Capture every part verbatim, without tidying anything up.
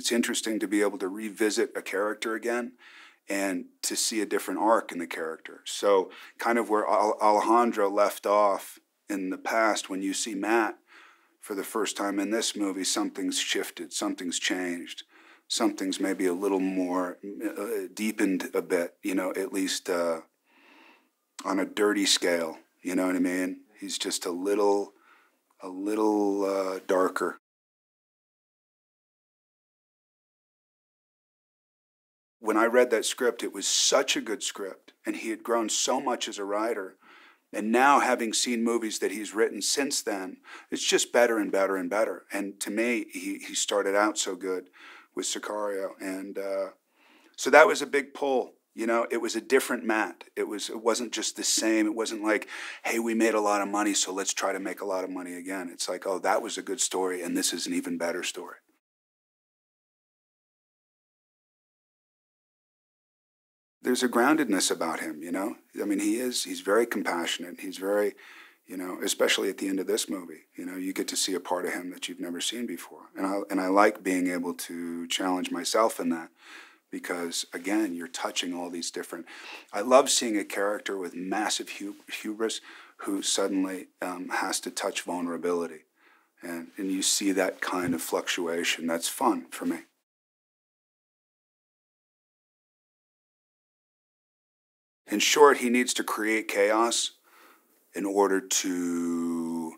it's interesting to be able to revisit a character again and to see a different arc in the character. So kind of where Al Alejandro left off in the past, when you see Matt for the first time in this movie, something's shifted, something's changed, something's maybe a little more uh, deepened a bit, you know, at least uh, on a dirty scale, you know what I mean? He's just a little, a little uh, darker. When I read that script, it was such a good script, and he had grown so much as a writer. And now, having seen movies that he's written since then, it's just better and better and better. And to me, he, he started out so good with Sicario. And uh, so that was a big pull. You know, it was a different Matt. It, was, it wasn't just the same. It wasn't like, hey, we made a lot of money, so let's try to make a lot of money again. It's like, oh, that was a good story, and this is an even better story. There's a groundedness about him, you know? I mean, he is, he's very compassionate. He's very, you know, especially at the end of this movie, you know, you get to see a part of him that you've never seen before. And I, and I like being able to challenge myself in that because, again, you're touching all these different, I love seeing a character with massive hu hubris who suddenly um, has to touch vulnerability. And, and you see that kind of fluctuation. That's fun for me. In short, he needs to create chaos in order to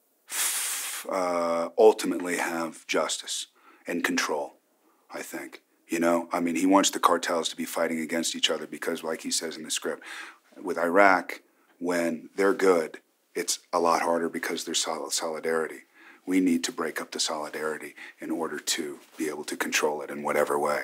uh, ultimately have justice and control, I think. You know, I mean, he wants the cartels to be fighting against each other because, like he says in the script, with Iraq, when they're good, it's a lot harder because there's solidarity. We need to break up the solidarity in order to be able to control it in whatever way.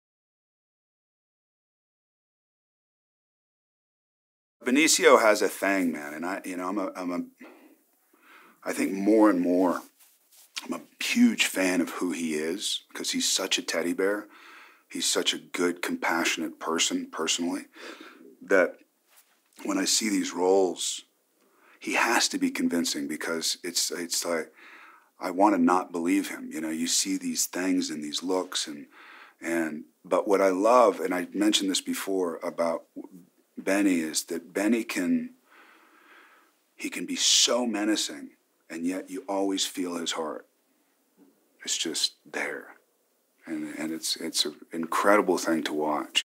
Benicio has a thing, man, and I, you know, I'm a, I'm a, I think more and more, I'm a huge fan of who he is because he's such a teddy bear. He's such a good, compassionate person, personally, that when I see these roles, he has to be convincing because it's, it's like, I want to not believe him. You know, you see these things and these looks, and, and, but what I love, and I mentioned this before about Benny, is that Benny can, he can be so menacing, and yet you always feel his heart. It's just there. And, and it's, it's an incredible thing to watch.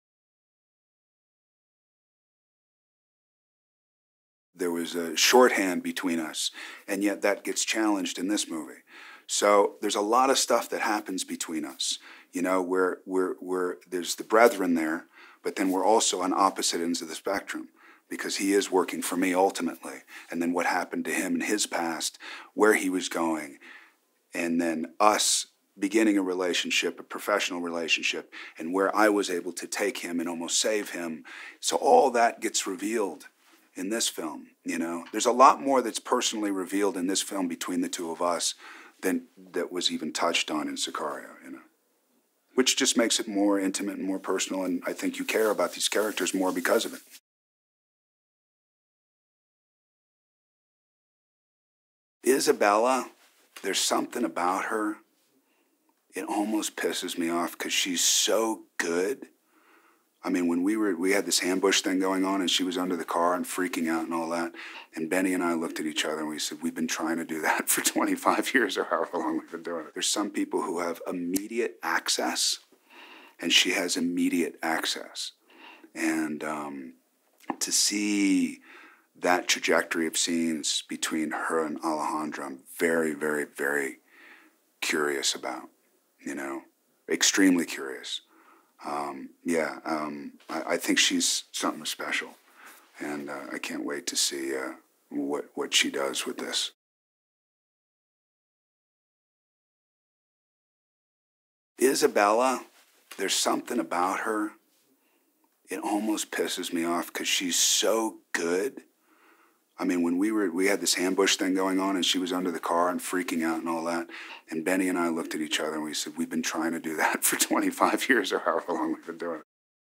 There was a shorthand between us, and yet that gets challenged in this movie. So there's a lot of stuff that happens between us, you know, where, where, where there's the brethren there, but then we're also on opposite ends of the spectrum because he is working for me ultimately. And then what happened to him in his past, where he was going, and then us beginning a relationship, a professional relationship, and where I was able to take him and almost save him. So all that gets revealed in this film, you know. There's a lot more that's personally revealed in this film between the two of us than that was even touched on in Sicario, you know. Which just makes it more intimate and more personal, and I think you care about these characters more because of it. Isabella, there's something about her, it almost pisses me off because she's so good. I mean, when we were, we had this ambush thing going on and she was under the car and freaking out and all that, and Benny and I looked at each other and we said, we've been trying to do that for twenty-five years or however long we've been doing it. There's some people who have immediate access, and she has immediate access. And um, to see that trajectory of scenes between her and Alejandro, I'm very, very, very curious about, you know, extremely curious. Um, yeah, um, I, I think she's something special, and uh, I can't wait to see uh, what, what she does with this. Isabella, there's something about her, it almost pisses me off because she's so good. I mean, when we were, we had this ambush thing going on and she was under the car and freaking out and all that, and Benny and I looked at each other and we said, we've been trying to do that for twenty-five years or however long we've been doing it.